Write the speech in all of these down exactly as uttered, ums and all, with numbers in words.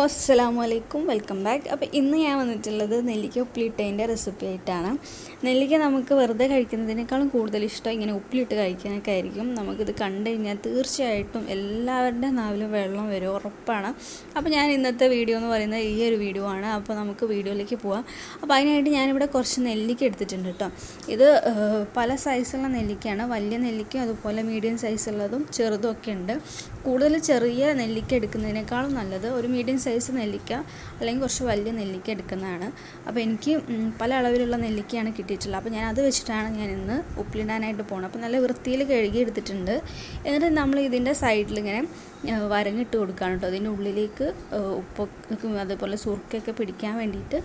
Assalamualaikum, welcome back. അപ്പോൾ ഇന്ന് ഞാൻ വന്നിട്ടുള്ളത് നെല്ലിക്ക ഉപ്പിലിട്ടതിൻ്റെ റെസിപ്പി ആയിട്ടാണ്. നെല്ലിക്ക നമുക്ക് വെറുതെ കഴിക്കുന്നതിനേക്കാളും കൂടുതൽ ഇഷ്ടം ഇങ്ങനെ ഉപ്പിലിട്ട് കഴിക്കാനൊക്കെ ആയിരിക്കും. നമുക്കിത് കണ്ടു കഴിഞ്ഞാൽ തീർച്ചയായിട്ടും എല്ലാവരുടെ നാവിലും വെള്ളം വരും, ഉറപ്പാണ്. അപ്പോൾ ഞാൻ ഇന്നത്തെ വീഡിയോ എന്ന് പറയുന്നത് ഈ ഒരു വീഡിയോ ആണ്. അപ്പോൾ നമുക്ക് വീഡിയോയിലേക്ക് പോവാം. അപ്പോൾ അതിനായിട്ട് ഞാനിവിടെ കുറച്ച് നെല്ലിക്ക എടുത്തിട്ടുണ്ട് കേട്ടോ. ഇത് പല സൈസുള്ള നെല്ലിക്കയാണ്. വലിയ നെല്ലിക്കയും അതുപോലെ മീഡിയം സൈസുള്ളതും ചെറുതും ഒക്കെ ഉണ്ട്. കൂടുതൽ ചെറിയ നെല്ലിക്ക എടുക്കുന്നതിനേക്കാളും നല്ലത് ഒരു മീഡിയം സൈസ് നെല്ലിക്ക അല്ലെങ്കിൽ കുറച്ച് വലിയ നെല്ലിക്ക എടുക്കുന്നതാണ്. അപ്പോൾ എനിക്ക് പല അളവിലുള്ള നെല്ലിക്കയാണ് കിട്ടിയിട്ടുള്ളത്. അപ്പോൾ ഞാൻ അത് വെച്ചിട്ടാണ് ഞാൻ ഇന്ന് ഉപ്പിലിടാനായിട്ട് പോകുന്നത്. അപ്പോൾ നല്ല വൃത്തിയിൽ കഴുകി എടുത്തിട്ടുണ്ട്. എന്നിട്ട് നമ്മൾ ഇതിൻ്റെ സൈഡിൽ ഇങ്ങനെ വരങ്ങിട്ട് കൊടുക്കുകയാണ് കേട്ടോ. അതിൻ്റെ ഉള്ളിലേക്ക് ഉപ്പൊക്കെ അതുപോലെ സുർക്കൊക്കെ പിടിക്കാൻ വേണ്ടിയിട്ട്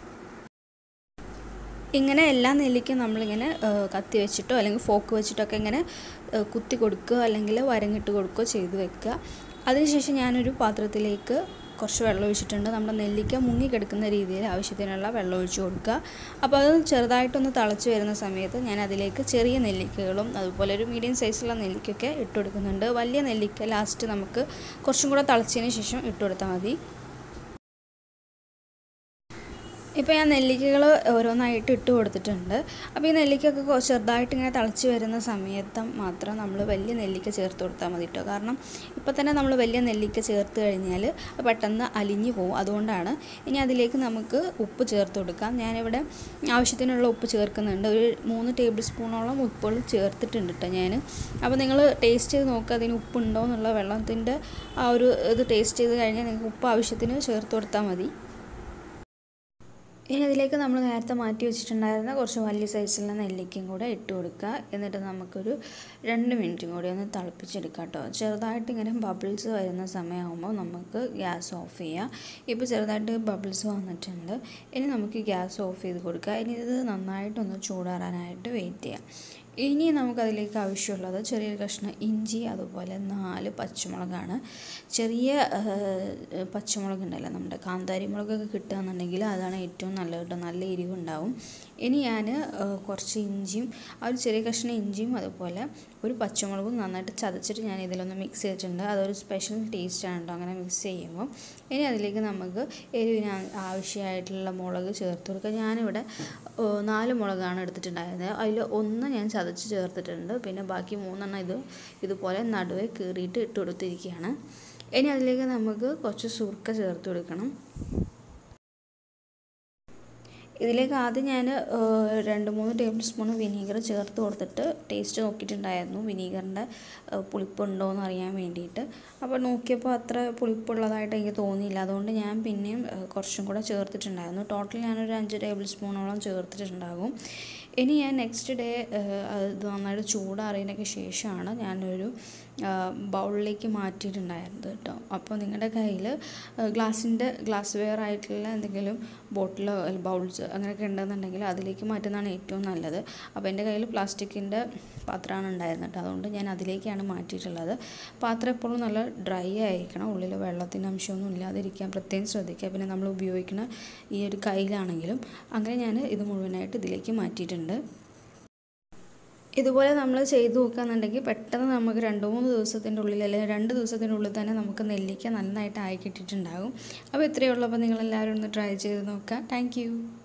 ഇങ്ങനെ എല്ലാ നെല്ലിക്കും നമ്മളിങ്ങനെ കത്തി വെച്ചിട്ടോ അല്ലെങ്കിൽ ഫോക്ക് വെച്ചിട്ടൊക്കെ ഇങ്ങനെ കുത്തി കൊടുക്കുക അല്ലെങ്കിൽ വരങ്ങിട്ട് കൊടുക്കുകയോ ചെയ്ത് വെക്കുക. അതിനുശേഷം ഞാനൊരു പാത്രത്തിലേക്ക് കുറച്ച് വെള്ളം ഒഴിച്ചിട്ടുണ്ട്. നമ്മുടെ നെല്ലിക്ക മുങ്ങിക്കിടക്കുന്ന രീതിയിൽ ആവശ്യത്തിനുള്ള വെള്ളം ഒഴിച്ച് കൊടുക്കുക. അപ്പോൾ അത് ചെറുതായിട്ടൊന്ന് തിളച്ച് വരുന്ന സമയത്ത് ഞാൻ അതിലേക്ക് ചെറിയ നെല്ലിക്കകളും അതുപോലെ ഒരു മീഡിയം സൈസുള്ള നെല്ലിക്കൊക്കെ ഇട്ട് കൊടുക്കുന്നുണ്ട്. വലിയ നെല്ലിക്ക ലാസ്റ്റ് നമുക്ക് കുറച്ചും കൂടെ തിളച്ചതിന് ശേഷം ഇട്ട് കൊടുത്താൽ മതി. ഇപ്പോൾ ഞാൻ നെല്ലിക്കകൾ ഓരോന്നായിട്ട് ഇട്ട് കൊടുത്തിട്ടുണ്ട്. അപ്പോൾ ഈ നെല്ലിക്കൊക്കെ ചെറുതായിട്ട് ഇങ്ങനെ തിളച്ച് വരുന്ന സമയത്ത് മാത്രം നമ്മൾ വലിയ നെല്ലിക്ക ചേർത്ത് കൊടുത്താൽ മതി കേട്ടോ. കാരണം ഇപ്പോൾ തന്നെ നമ്മൾ വലിയ നെല്ലിക്ക ചേർത്ത് കഴിഞ്ഞാൽ പെട്ടെന്ന് അലിഞ്ഞു പോകും. അതുകൊണ്ടാണ്. ഇനി അതിലേക്ക് നമുക്ക് ഉപ്പ് ചേർത്ത് കൊടുക്കാം. ഞാനിവിടെ ആവശ്യത്തിനുള്ള ഉപ്പ് ചേർക്കുന്നുണ്ട്. ഒരു മൂന്ന് ടേബിൾ സ്പൂണോളം ഉപ്പുകൾ ചേർത്തിട്ടുണ്ട് കേട്ടോ ഞാൻ. അപ്പോൾ നിങ്ങൾ ടേസ്റ്റ് ചെയ്ത് നോക്കുക അതിന് ഉപ്പുണ്ടോ എന്നുള്ള. വെള്ളത്തിൻ്റെ ആ ഒരു ഇത് ടേസ്റ്റ് ചെയ്ത് കഴിഞ്ഞാൽ നിങ്ങൾക്ക് ഉപ്പ് ആവശ്യത്തിന് ചേർത്ത് കൊടുത്താൽ മതി. ഇനി അതിലേക്ക് നമ്മൾ നേരത്തെ മാറ്റി വെച്ചിട്ടുണ്ടായിരുന്ന കുറച്ച് വലിയ സൈസുള്ള നെല്ലിക്കയും കൂടെ ഇട്ട് കൊടുക്കുക. എന്നിട്ട് നമുക്കൊരു രണ്ട് മിനിറ്റും കൂടി ഒന്ന് തിളപ്പിച്ചെടുക്കാം കേട്ടോ. ചെറുതായിട്ട് ഇങ്ങനെ ബബിൾസ് വരുന്ന സമയമാകുമ്പോൾ നമുക്ക് ഗ്യാസ് ഓഫ് ചെയ്യാം. ഇപ്പോൾ ചെറുതായിട്ട് ബബിൾസ് വന്നിട്ടുണ്ട്. ഇനി നമുക്ക് ഗ്യാസ് ഓഫ് ചെയ്ത് കൊടുക്കുക. ഇനി ഇത് നന്നായിട്ടൊന്ന് ചൂടാറാനായിട്ട് വെയിറ്റ് ചെയ്യാം. ഇനി നമുക്കതിലേക്ക് ആവശ്യമുള്ളത് ചെറിയൊരു കഷ്ണം ഇഞ്ചി അതുപോലെ നാല് പച്ചമുളകാണ്. ചെറിയ പച്ചമുളക് ഉണ്ടല്ലോ, നമ്മുടെ കാന്താരി മുളകൊക്കെ കിട്ടുകയെന്നുണ്ടെങ്കിൽ അതാണ് ഏറ്റവും നല്ലത് കേട്ടോ. നല്ല എരിവുണ്ടാവും. ഇനി ഞാൻ കുറച്ച് ഇഞ്ചിയും ആ ഒരു ചെറിയ കഷ്ണം ഇഞ്ചിയും അതുപോലെ ഒരു പച്ചമുളകും നന്നായിട്ട് ചതച്ചിട്ട് ഞാൻ ഇതിലൊന്ന് മിക്സ് ചെയ്തിട്ടുണ്ട്. അതൊരു സ്പെഷ്യൽ ടേസ്റ്റാണ് കേട്ടോ അങ്ങനെ മിക്സ് ചെയ്യുമ്പോൾ. ഇനി അതിലേക്ക് നമുക്ക് എരിവിന് ആവശ്യമായിട്ടുള്ള മുളക് ചേർത്ത് കൊടുക്കുക. ഞാനിവിടെ നാല് മുളകാണ് എടുത്തിട്ടുണ്ടായിരുന്നത്. അതിൽ ഒന്ന് ഞാൻ ചതച്ച് ചേർത്തിട്ടുണ്ട്. പിന്നെ ബാക്കി മൂന്നെണ്ണം ഇത് ഇതുപോലെ നടുവെ കീറിയിട്ട് ഇട്ട് കൊടുത്തിരിക്കുകയാണ്. ഇനി അതിലേക്ക് നമുക്ക് കുറച്ച് സുർക്ക ചേർത്ത് കൊടുക്കണം. ഇതിലേക്ക് ആദ്യം ഞാൻ രണ്ട് മൂന്ന് ടേബിൾ സ്പൂൺ വിനീഗർ ചേർത്ത് കൊടുത്തിട്ട് ടേസ്റ്റ് നോക്കിയിട്ടുണ്ടായിരുന്നു, വിനീഗറിൻ്റെ പുളിപ്പുണ്ടോ എന്ന് അറിയാൻ വേണ്ടിയിട്ട്. അപ്പോൾ നോക്കിയപ്പോൾ അത്ര പുളിപ്പുള്ളതായിട്ട് എനിക്ക് തോന്നിയില്ല. അതുകൊണ്ട് ഞാൻ പിന്നെയും കുറച്ചും കൂടെ ചേർത്തിട്ടുണ്ടായിരുന്നു. ടോട്ടൽ ഞാനൊരു അഞ്ച് ടേബിൾ സ്പൂണോളം ചേർത്തിട്ടുണ്ടാകും. ഇനി ഞാൻ നെക്സ്റ്റ് ഡേ ഇത് നന്നായിട്ട് ചൂടാറിയതിനൊക്കെ ശേഷമാണ് ഞാനൊരു ബൗളിലേക്ക് മാറ്റിയിട്ടുണ്ടായിരുന്നത് കേട്ടോ. അപ്പോൾ നിങ്ങളുടെ കയ്യിൽ ഗ്ലാസിൻ്റെ ഗ്ലാസ് വെയർ ആയിട്ടുള്ള എന്തെങ്കിലും ബോട്ടിലോ ബൗൾസ് അങ്ങനെയൊക്കെ ഉണ്ടെന്നുണ്ടെങ്കിൽ അതിലേക്ക് മാറ്റുന്നതാണ് ഏറ്റവും നല്ലത്. അപ്പോൾ എൻ്റെ കയ്യിൽ പ്ലാസ്റ്റിക്കിൻ്റെ പാത്രമാണ് ഉണ്ടായിരുന്നത് കേട്ടോ. അതുകൊണ്ട് ഞാൻ അതിലേക്കാണ് മാറ്റിയിട്ടുള്ളത്. പാത്രം എപ്പോഴും നല്ല ഡ്രൈ ആയിരിക്കണം. ഉള്ളിൽ വെള്ളത്തിൻ്റെ അംശമൊന്നും ഇല്ലാതിരിക്കാൻ പ്രത്യേകം ശ്രദ്ധിക്കുക. പിന്നെ നമ്മൾ ഉപയോഗിക്കുന്ന ഈ ഒരു കയ്യിലാണെങ്കിലും അങ്ങനെ ഞാൻ ഇത് മുഴുവനായിട്ട് ഇതിലേക്ക് മാറ്റിയിട്ടുണ്ട്. ഇതുപോലെ നമ്മൾ ചെയ്ത് നോക്കുകയെന്നുണ്ടെങ്കിൽ പെട്ടെന്ന് നമുക്ക് രണ്ട് മൂന്ന് ദിവസത്തിൻ്റെ ഉള്ളിൽ അല്ലെങ്കിൽ രണ്ട് ദിവസത്തിൻ്റെ ഉള്ളിൽ തന്നെ നമുക്ക് നെല്ലിക്ക നന്നായിട്ട് ആയി കിട്ടിയിട്ടുണ്ടാകും. അപ്പോൾ ഇത്രയേ ഉള്ളൂ. അപ്പോൾ നിങ്ങളെല്ലാവരും ഒന്ന് ട്രൈ ചെയ്ത് നോക്കുക. Thank U.